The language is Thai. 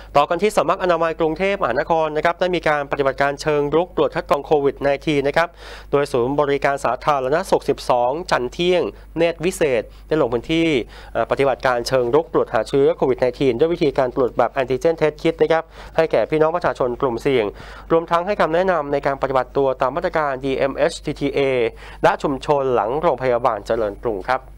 ต่อกันที่สำนักอนามัยกรุงเทพมหานครนะครับได้มีการปฏิบัติการเชิงรุกตรวจคัดกรองโควิด -19 นะครับโดยศูนย์บริการสาธารณสุข 12 จันเที่ยงเนตรวิเศษได้ลงพื้นที่ปฏิบัติการเชิงรุกตรวจหาเชื้อโควิด -19 ด้วยวิธีการตรวจแบบแอนติเจนเทสคิทนะครับให้แก่พี่น้องประชาชนกลุ่มเสี่ยงรวมทั้งให้คำแนะนำในการปฏิบัติตัวตามมาตรการ DMHTTA และชุมชนหลังโรงพยาบาลเจริญกรุงครับ